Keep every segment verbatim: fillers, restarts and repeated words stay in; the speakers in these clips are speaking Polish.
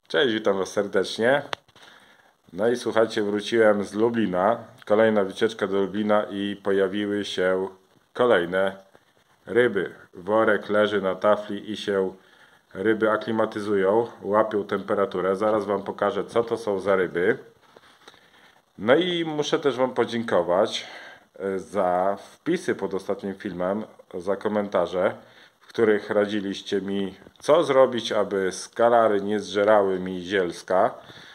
Cześć, witam Was serdecznie. No i słuchajcie, wróciłem z Lublina. Kolejna wycieczka do Lublina i pojawiły się kolejne ryby. Worek leży na tafli i się ryby aklimatyzują, łapią temperaturę. Zaraz Wam pokażę, co to są za ryby. No i muszę też Wam podziękować za wpisy pod ostatnim filmem, za komentarze, w których radziliście mi, co zrobić, aby skalary nie zżerały mi zielska.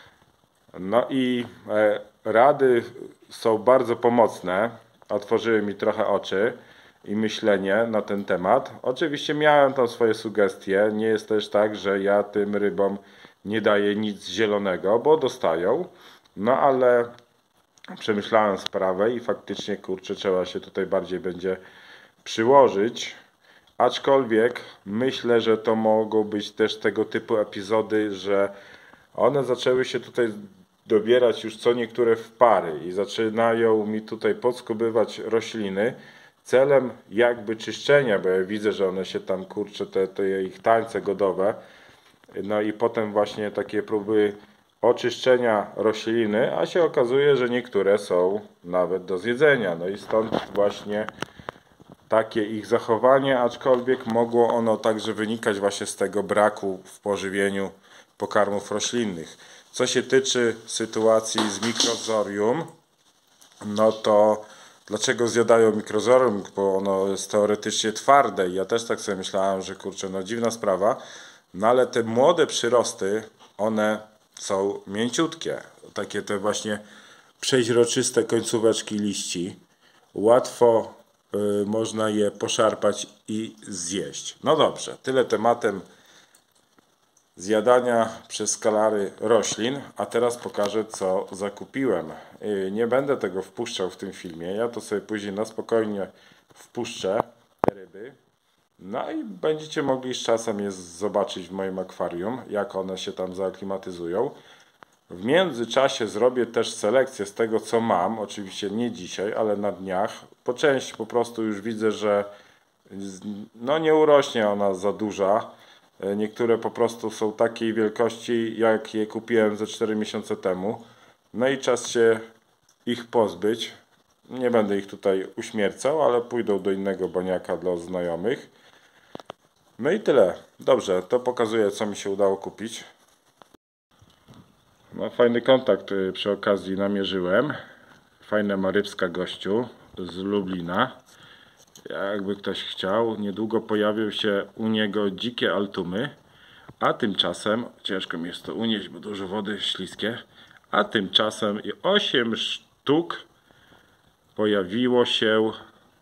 No i e, rady są bardzo pomocne, otworzyły mi trochę oczy i myślenie na ten temat. Oczywiście miałem tam swoje sugestie, nie jest też tak, że ja tym rybom nie daję nic zielonego, bo dostają, no ale przemyślałem sprawę i faktycznie, kurczę, trzeba się tutaj bardziej będzie przyłożyć. Aczkolwiek myślę, że to mogą być też tego typu epizody, że one zaczęły się tutaj dobierać już co niektóre w pary i zaczynają mi tutaj podskubywać rośliny celem jakby czyszczenia, bo ja widzę, że one się tam, kurczę, te, te ich tańce godowe, no i potem właśnie takie próby oczyszczenia rośliny, a się okazuje, że niektóre są nawet do zjedzenia. No i stąd właśnie takie ich zachowanie, aczkolwiek mogło ono także wynikać właśnie z tego braku w pożywieniu pokarmów roślinnych. Co się tyczy sytuacji z mikrozorium, no to dlaczego zjadają mikrozorium? Bo ono jest teoretycznie twarde i ja też tak sobie myślałem, że kurczę, no dziwna sprawa, no ale te młode przyrosty, one są mięciutkie, takie te właśnie przeźroczyste końcóweczki liści, łatwo y, można je poszarpać i zjeść. No dobrze, tyle tematem zjadania przez skalary roślin, a teraz pokażę, co zakupiłem. Nie będę tego wpuszczał w tym filmie, ja to sobie później na spokojnie wpuszczę, te ryby. No i będziecie mogli z czasem je zobaczyć w moim akwarium, jak one się tam zaaklimatyzują. W międzyczasie zrobię też selekcję z tego, co mam, oczywiście nie dzisiaj, ale na dniach. Po części po prostu już widzę, że no nie urośnie ona za duża. Niektóre po prostu są takiej wielkości, jak je kupiłem ze cztery miesiące temu. No i czas się ich pozbyć. Nie będę ich tutaj uśmiercał, ale pójdą do innego baniaka dla znajomych. No i tyle. Dobrze, to pokazuję, co mi się udało kupić. No, fajny kontakt przy okazji namierzyłem. Fajne ma rybska gościu z Lublina. Jakby ktoś chciał, niedługo pojawią się u niego dzikie altumy, a tymczasem, ciężko mi jest to unieść, bo dużo wody, śliskie, a tymczasem osiem sztuk pojawiło się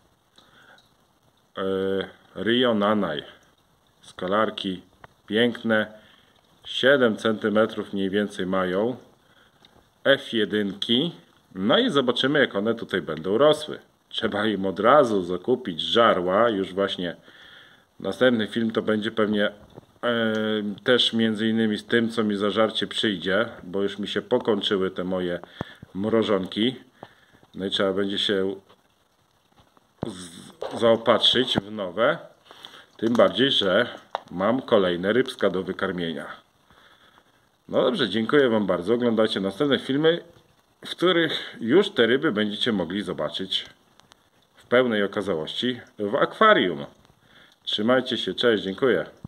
e, Rio Nanay. Skalarki piękne, siedem centymetrów mniej więcej mają, F jeden. No i zobaczymy, jak one tutaj będą rosły. Trzeba im od razu zakupić żarła. Już właśnie następny film to będzie pewnie e, też między innymi z tym, co mi za żarcie przyjdzie, bo już mi się pokończyły te moje mrożonki. No i trzeba będzie się zaopatrzyć w nowe. Tym bardziej, że mam kolejne rybska do wykarmienia. No dobrze, dziękuję Wam bardzo. Oglądajcie następne filmy, w których już te ryby będziecie mogli zobaczyć w pełnej okazałości w akwarium. Trzymajcie się, cześć, dziękuję.